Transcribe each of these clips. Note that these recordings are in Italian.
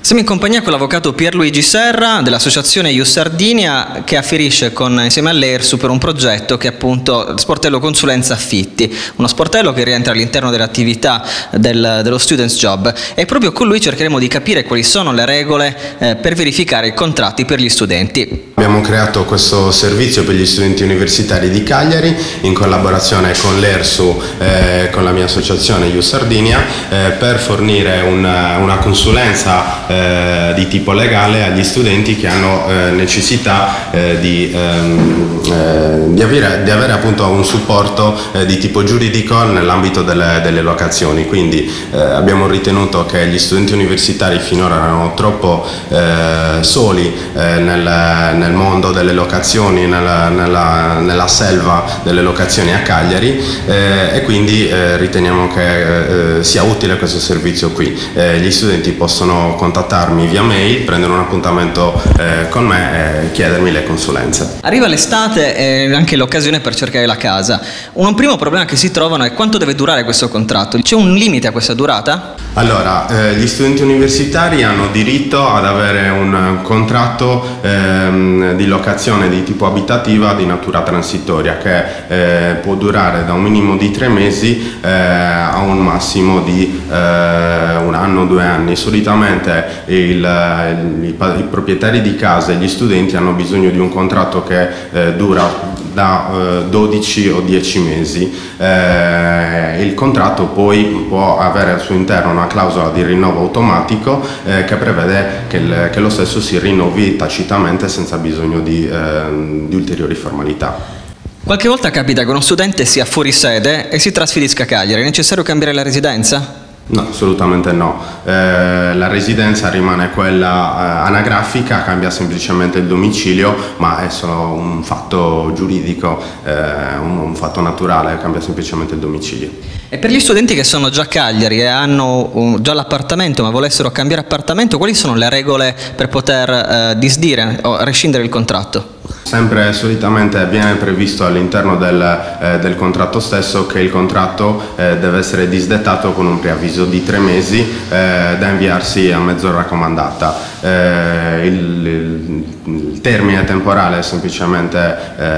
Siamo in compagnia con l'avvocato Pierluigi Serra dell'associazione Ius Sardinia, che afferisce insieme all'ERSU per un progetto che è appunto Sportello Consulenza Affitti, uno sportello che rientra all'interno dell'attività dello Students Job, e proprio con lui cercheremo di capire quali sono le regole per verificare i contratti per gli studenti. Abbiamo creato questo servizio per gli studenti universitari di Cagliari in collaborazione con l'ERSU e con la mia associazione Ius Sardinia per fornire una consulenza di tipo legale agli studenti che hanno necessità di avere appunto un supporto di tipo giuridico nell'ambito delle locazioni. Quindi abbiamo ritenuto che gli studenti universitari finora erano troppo soli nel mondo delle locazioni, nella selva delle locazioni a Cagliari, e quindi riteniamo che sia utile questo servizio qui. Gli studenti possono contattarmi via mail, prendere un appuntamento con me e chiedermi le consulenze. Arriva l'estate e anche l'occasione per cercare la casa. Un primo problema che si trovano è quanto deve durare questo contratto. C'è un limite a questa durata? Allora, gli studenti universitari hanno diritto ad avere un contratto di locazione di tipo abitativa di natura transitoria che può durare da un minimo di 3 mesi a un massimo di 1 anno, 2 anni. Solitamente i proprietari di casa e gli studenti hanno bisogno di un contratto che dura da 12 o 10 mesi. Il contratto poi può avere al suo interno una clausola di rinnovo automatico che prevede che lo stesso si rinnovi tacitamente senza bisogno di ulteriori formalità. Qualche volta capita che uno studente sia fuori sede e si trasferisca a Cagliari. È necessario cambiare la residenza? No, assolutamente no. La residenza rimane quella anagrafica, cambia semplicemente il domicilio, ma è solo un fatto giuridico, un fatto naturale, cambia semplicemente il domicilio. E per gli studenti che sono già a Cagliari e hanno già l'appartamento ma volessero cambiare appartamento, quali sono le regole per poter disdire o rescindere il contratto? Sempre solitamente viene previsto all'interno del contratto stesso che il contratto deve essere disdettato con un preavviso di 3 mesi da inviarsi a mezz'ora raccomandata. Il termine temporale semplicemente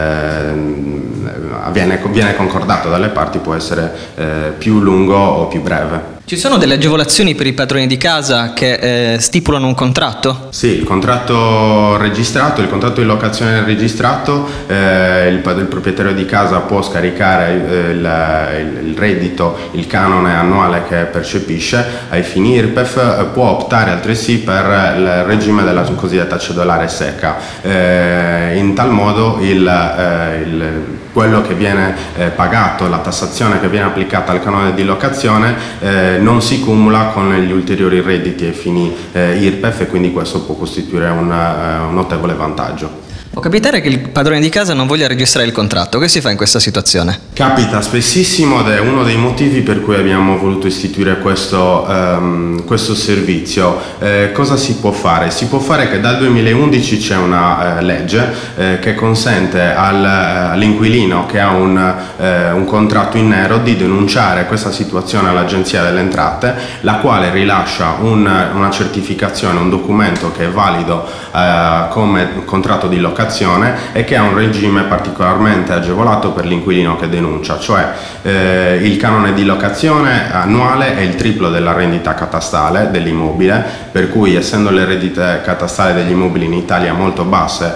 viene concordato dalle parti, può essere più lungo o più breve. Ci sono delle agevolazioni per i padroni di casa che stipulano un contratto? Sì, il contratto registrato, il contratto di locazione registrato, il proprietario di casa può scaricare il reddito, il canone annuale che percepisce ai fini IRPEF, può optare altresì per il regime della cosiddetta cedolare secca. In tal modo quello che viene pagato, la tassazione che viene applicata al canone di locazione non si cumula con gli ulteriori redditi ai fini IRPEF, e quindi questo può costituire un notevole vantaggio. Può capitare che il padrone di casa non voglia registrare il contratto. Che si fa in questa situazione? Capita spessissimo ed è uno dei motivi per cui abbiamo voluto istituire questo servizio. Cosa si può fare? Si può fare che dal 2011 c'è una legge che consente all'inquilino che ha un contratto in nero di denunciare questa situazione all'Agenzia delle Entrate, la quale rilascia una certificazione, un documento che è valido come contratto di locazione e che ha un regime particolarmente agevolato per l'inquilino che denuncia, cioè il canone di locazione annuale è il triplo della rendita catastale dell'immobile, per cui essendo le rendite catastali degli immobili in Italia molto basse,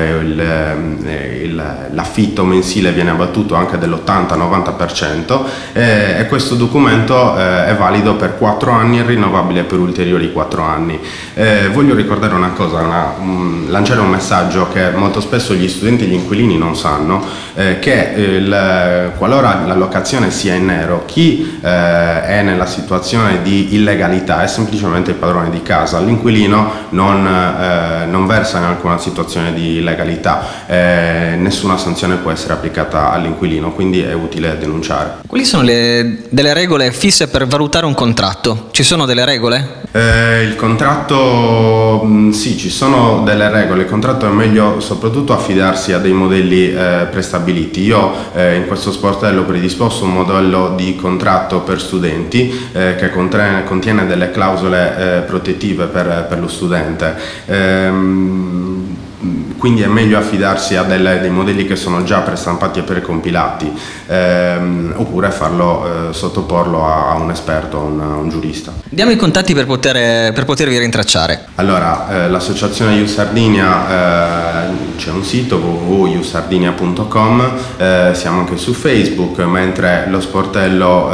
l'affitto mensile viene abbattuto anche dell'80-90%, e questo documento è valido per 4 anni e rinnovabile per ulteriori 4 anni. Voglio ricordare una cosa, lanciare un messaggio che molto spesso gli studenti e gli inquilini non sanno, che qualora la locazione sia in nero, chi è nella situazione di illegalità è semplicemente il padrone di casa. L'inquilino non versa in alcuna situazione di illegalità, nessuna sanzione può essere applicata all'inquilino, quindi è utile denunciare. Quali sono delle regole fisse per valutare un contratto? Ci sono delle regole? Il contratto, sì, ci sono delle regole. Il contratto è meglio soprattutto affidarsi a dei modelli prestabiliti. Io in questo sportello ho predisposto un modello di contratto per studenti che contiene delle clausole protettive per lo studente. Quindi è meglio affidarsi a dei modelli che sono già prestampati e precompilati, oppure sottoporlo a un esperto, a un giurista. Diamo i contatti per potervi rintracciare. Allora, l'associazione Ius Sardinia, c'è un sito www.iusardinia.com, siamo anche su Facebook, mentre lo sportello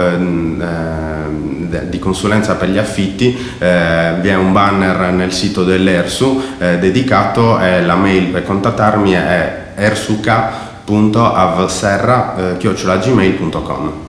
di consulenza per gli affitti vi è un banner nel sito dell'ERSU dedicato, e la mail per contattarmi è ersuca.avserra@gmail.com.